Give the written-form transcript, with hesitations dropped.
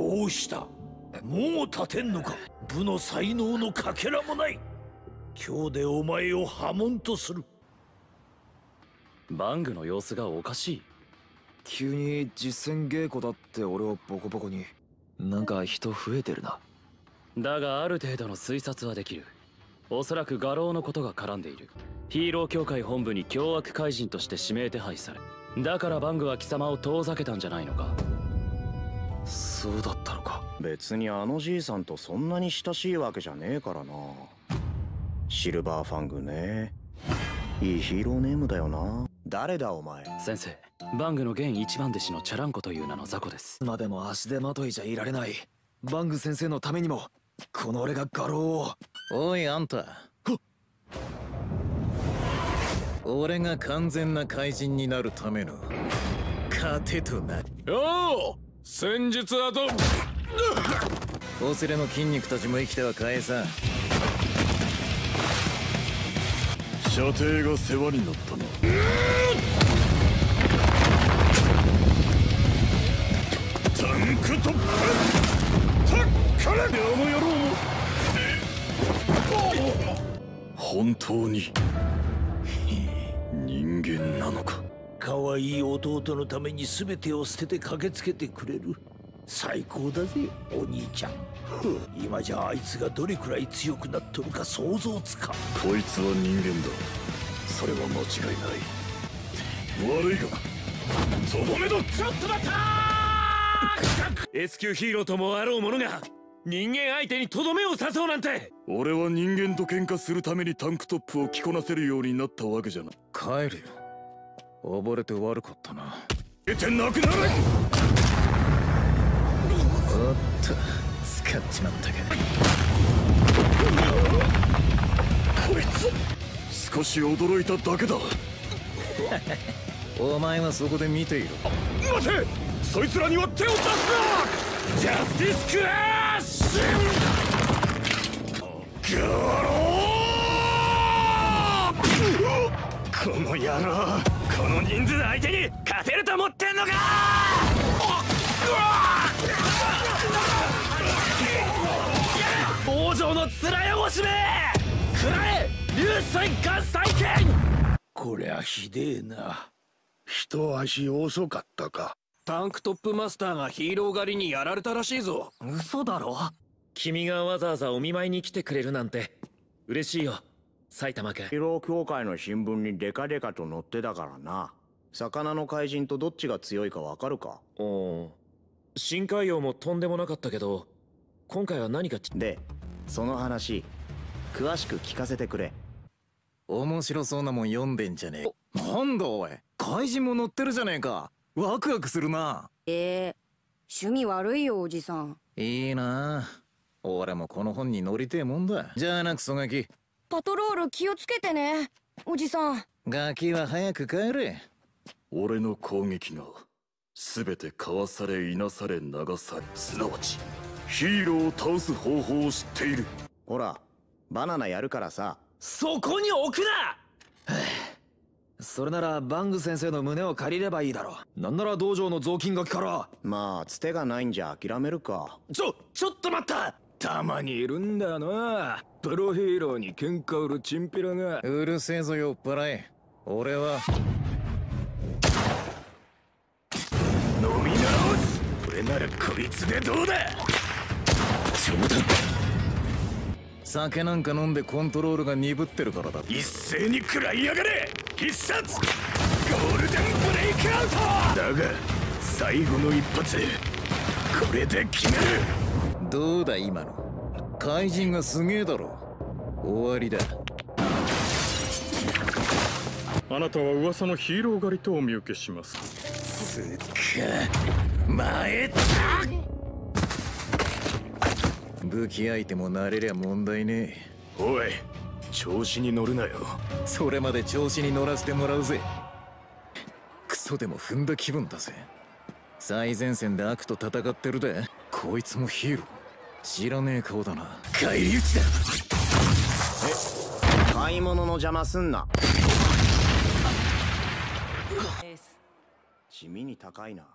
どうした？もう立てんのか？部の才能のかけらもない。今日でお前を破門とする。 バングの様子がおかしい。 急に実戦稽古だって俺をボコボコに。なんか人増えてるな。 だがある程度の推察はできる。おそらく画廊のことが絡んでいる。ヒーロー協会本部に凶悪怪人として指名手配され、だからバングは貴様を遠ざけたんじゃないのか。 そうだったのか。 別にあのじいさんとそんなに親しいわけじゃねえからな。シルバーファングね。いいヒーローネームだよな。誰だお前？ 先生、バングの現一番弟子のチャランコという名の雑魚です。 までも足手まといじゃいられない。バング先生のためにもこの俺が画廊を。 おいあんた、俺が完全な怪人になるための糧となる。 おお、戦術だと。 お連れの筋肉たちも生きては返さん。 射程が世話になったな。タンクトップタッカレ、あの野郎も本当に人間なのか。 可愛い弟のために全てを捨てて駆けつけてくれる。最高だぜお兄ちゃん。今じゃあいつがどれくらい強くなっとるか想像つかん。 こいつは人間だ。それは間違いない。悪いがとどめだ。 ちょっと待ったー！S 級ヒーローともあろう者が人間相手にとどめを刺そうなんて。 俺は人間と喧嘩するためにタンクトップを着こなせるようになったわけじゃない。 帰るよ。溺れて悪かったな。 出てなくなれ。 おっと使っちまったか。 こいつ少し驚いただけだ。 お前はそこで見ていろ。 待て、そいつらには手を出すな。 ジャスティスクラッシュ。 ガロー、この野郎、 この人数相手に勝てると思ってんのか。王城の面汚しめ、食らえ流水合祭剣。こりゃひでえな。 一足遅かったか。 タンクトップマスターがヒーロー狩りにやられたらしいぞ。 嘘だろ。 君がわざわざお見舞いに来てくれるなんて嬉しいよ埼玉県。 ヒーロー協会の新聞にデカデカと載ってたからな。魚の怪人とどっちが強いかわかるか？ おお、深海王もとんでもなかったけど今回は何かで、その話詳しく聞かせてくれ。 面白そうなもん読んでんじゃねえ。なんだおい、怪人も乗ってるじゃねえか。ワクワクするな。 趣味悪いよおじさん。 いいな。俺もこの本に乗りてえもんだ。じゃあなクソガキ、 パトロール気をつけてねおじさん。 ガキは早く帰れ。 俺の攻撃が全てかわされいなされ流され、すなわちヒーローを倒す方法を知っている。 ほらバナナやるからさ。 そこに置くな。 それならバング先生の胸を借りればいいだろう。なんなら道場の雑巾がきから。 まあつてがないんじゃ諦めるか。 ちょっと待った。 たまにいるんだな、プロヒーローに喧嘩売るチンピラが。 うるせえぞ酔っ払い。俺は飲み直す。俺ならこいつでどうだ。冗談。 酒なんか飲んでコントロールが鈍ってるからだ。 一斉に食らいやがれ。必殺ゴールデンブレイクアウトだが最後の一発これで決める。 どうだ今の。怪人がすげえだろ。終わりだ。 あなたは噂のヒーロー狩りとお見受けします。 すっか前だ。武器相手も慣れりゃ問題ねえ。 おい、調子に乗るなよ。 それまで調子に乗らせてもらうぜ。クソでも踏んだ気分だぜ。最前線で悪と戦ってるで。こいつもヒーロー。知らねえ顔だな。返り討ちだ。 買い物の邪魔すんな。地味に高いな。